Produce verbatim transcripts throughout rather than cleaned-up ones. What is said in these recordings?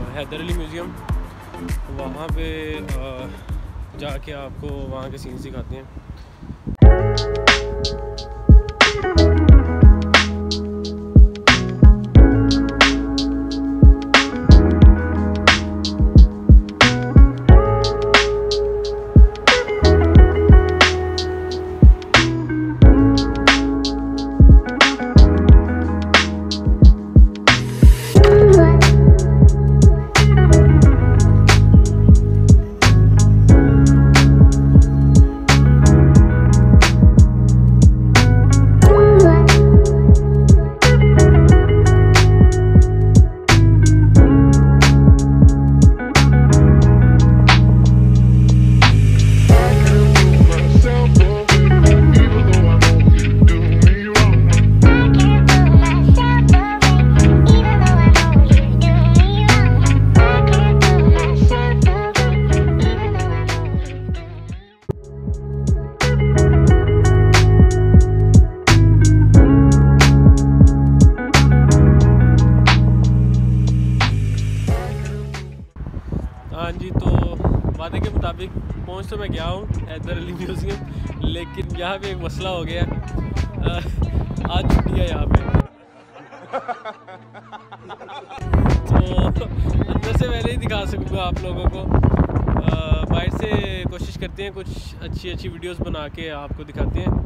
Haider Ali museum. वहाँ पे जाके आपको वहाँ के सीन्स दिखाते हैं। हाँ जी, तो वादे के मुताबिक पहुँच तो मैं गया हूँ हैदर अली म्यूज़ियम, लेकिन यहाँ पे एक मसला हो गया। आज छुट्टी है यहाँ पे तो अंदर से मैं नहीं दिखा सकूँगा आप लोगों को। बाहर से कोशिश करते हैं कुछ अच्छी अच्छी वीडियोस बना के आपको दिखाते हैं।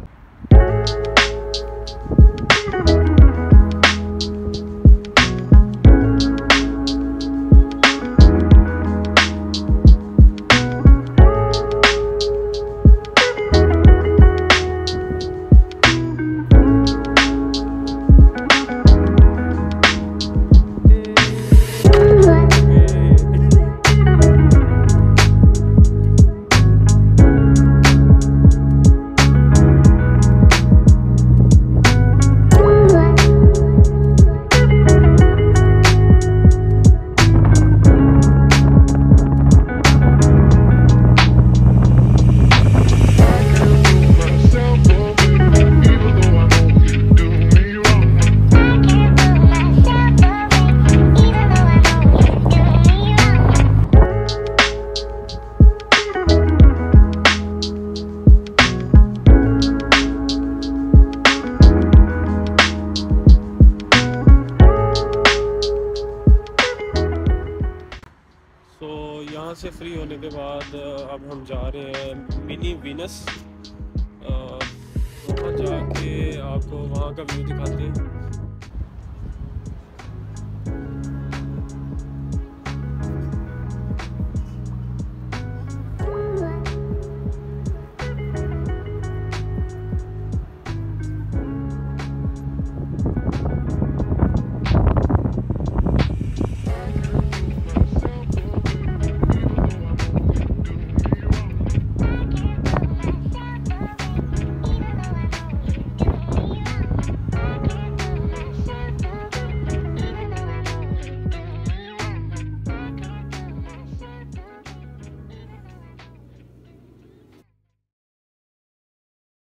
यहाँ से फ्री होने के बाद अब हम जा रहे हैं मिनी वीनस। वहाँ जाके आपको वहाँ का व्यू दिखाते हैं।